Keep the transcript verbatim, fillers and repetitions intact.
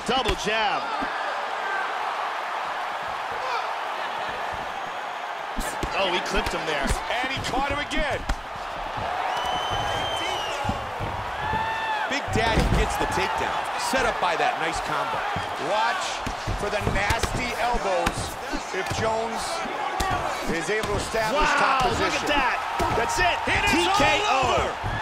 Double jab. Oh, he clipped him there. And he caught him again. Big Daddy gets the takedown. Set up by that nice combo. Watch for the nasty elbows if Jones is able to establish wow, top position. Look at that. That's it. It is T K O. all over.